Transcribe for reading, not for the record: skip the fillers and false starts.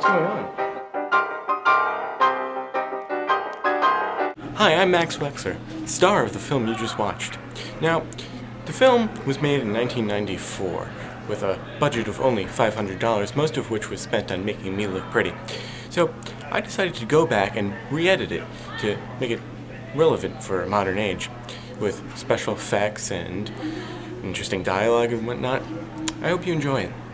going on? Hi, I'm Max Wexler, star of the film you just watched. Now, the film was made in 1994 with a budget of only $500, most of which was spent on making me look pretty. So I decided to go back and re-edit it to make it relevant for a modern age, with special effects and interesting dialogue and whatnot. I hope you enjoy it.